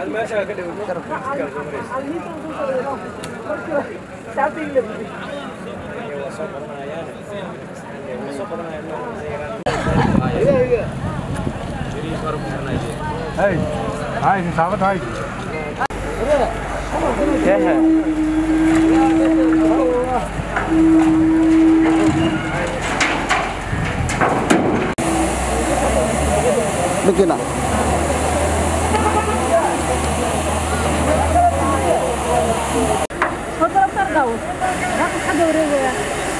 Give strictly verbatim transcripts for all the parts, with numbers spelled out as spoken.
Hey, hi, Sabat, hi. Begina. Fotoğraf tardaw. Bakit ka daw rin ya?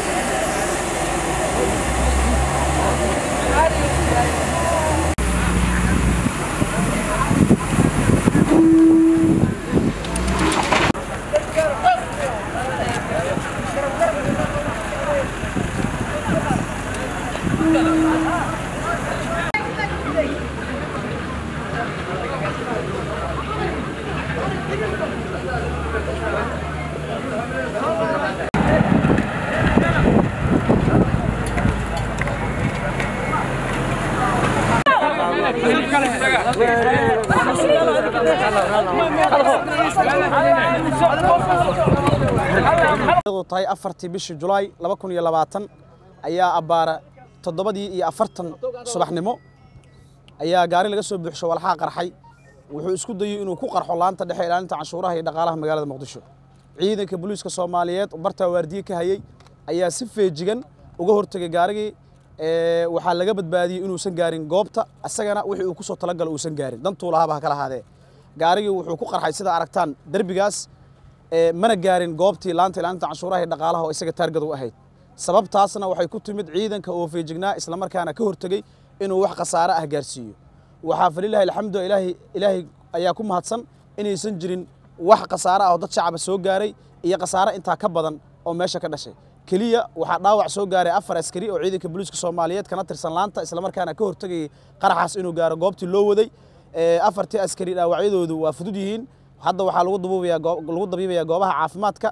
tahay afartii bishii July laba kun iyo labaatan ayaa abaara toddobadii iyo afartan subaxnimo ayaa gaari laga soo buuxsho walxaa qarxay wuxuu isku dayay inuu ku qarxo laanta dhexe ilaalinta canshuuraha iyo dhaqaalaha magaalada Muqdisho ciidanka booliiska Soomaaliyeed barta waardiye ka hayay ayaa si feejigan uga hortagay gaarigii ee waxa laga badbaadiyay inuu san gaarin goobta asagana wixii uu ku soo talagal uu san gaarin dantuu lahaaba kala haadee gaarigii wuxuu ku qarxay sida aragtaan darbigaas ee mana gaarin goobtii laanta ilaalinta canshuuraha iyo dhaqaalaha oo isaga taargad u ahayd sababtaasna waxay ku timid ciidanka oo feejignaa isla markaana ka hortagay inuu wax khasaare ah gaarsiiyo waxa falilaha alxamdu ilaahi ilaahi ayaa ku mahadsan inaysan jirin wax khasaare ah oo dad shacab soo gaaray iyo khasaare inta ka badan oo meesha ka dhashay kaliya waxa dhaawac soo gaaray afar askari oo ciidanka booliiska Soomaaliyeed kana tirsan laanta isla markaana ka hortagay qaraxaas inuu gaaro goobtii loo waday ee afartii askari dhaawacyadoodu waa fudud yihiin hadda waxa lagu dabuubayaa lagu dabiibayaa goobaha caafimaadka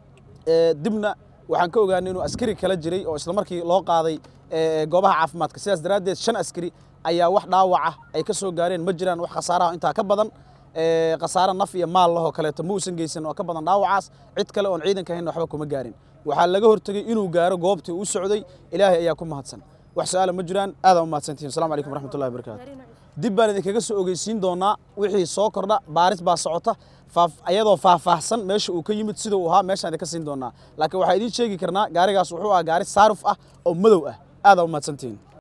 ee dibna waxaan ka ogaanay inuu askari kala jiray oo isla markii loo qaaday ee goobaha caafimaadka sidaas daraadeed shan askari ayaa wax dhaawac ah ay ka soo gaareen ma jiraan wax khasaare ah inta ka badan ee khasaare naf iyo maal laho kale ta muusan geysan oo ka badan dhaawacaas cid kale oo ciidanka ahayn waxba kuma gaarin waxa laga hortagay inuu gaaro goobtii uu socday ilaahay ayaa ku mahadsan wax su'aalo ma jiraan aad u mahadsantiin assalaamu alaykum waraxmatullaahi wabarakaatuh dib baan idinkaga soo ogeysiin doonaa wixii soo kordha baaris baa socota ayadoo faahfaahsan meesha uu ka yimid sida uu ahaa meeshaan idinka siin doonaa laakiin waxa idin sheegi karnaa gaarigaas wuxuu ahaa gaari saaruf ah oo madow ah aad u mahadsantiin